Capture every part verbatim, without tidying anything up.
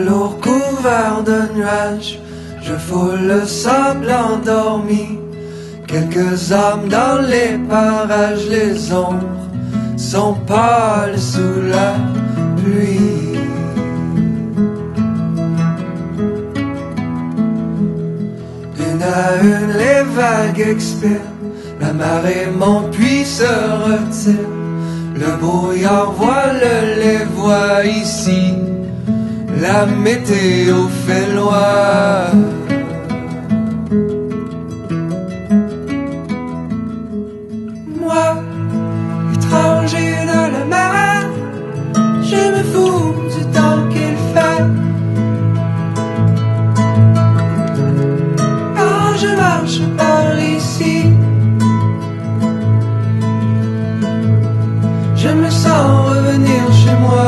lourd couvert de nuages, je foule le sable endormi. Quelques âmes dans les parages, les ombres sont pâles sous la pluie. Une à une les vagues expirent, la marée monte puis se retire. Le brouillard voile les voies ici, la météo fait loi. Moi, étranger de la mer, je me fous du temps qu'il fait. Quand je marche par ici, je me sens revenir chez moi.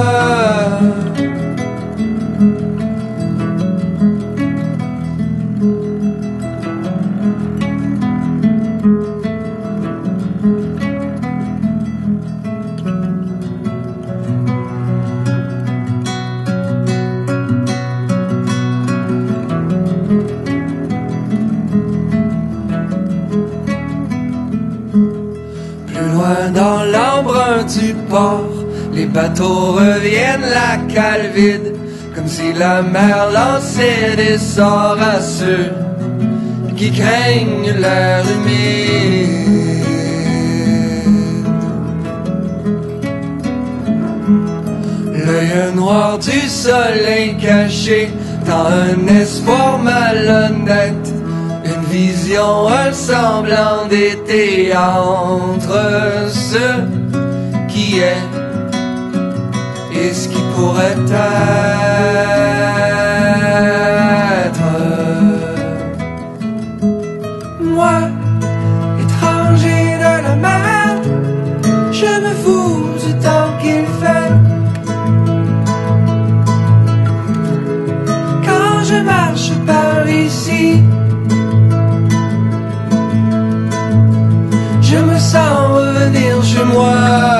Plus loin dans l'embrun du port, les bateaux reviennent la cale vide, comme si la mer lançait des sorts à ceux qui craignent l'air humide. L'œil noir du soleil caché dans un espoir malhonnête, une vision, un semblant d'été entre ce qui est et ce qui pourrait être. Moi, étranger de la mer, je me fous du temps qu'il fait. Quand je marche par ici, je me sens revenir chez moi.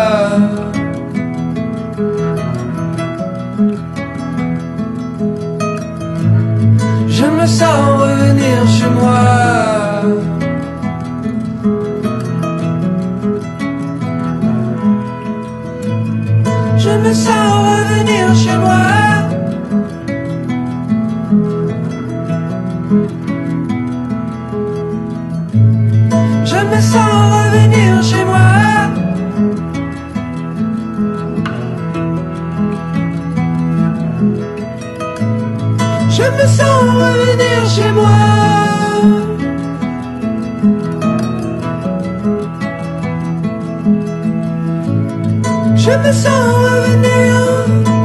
Je me sens revenir chez moi. Je me sens revenir chez moi. Je me sens revenir chez moi. Je me sens revenir chez moi. Je me sens revenir.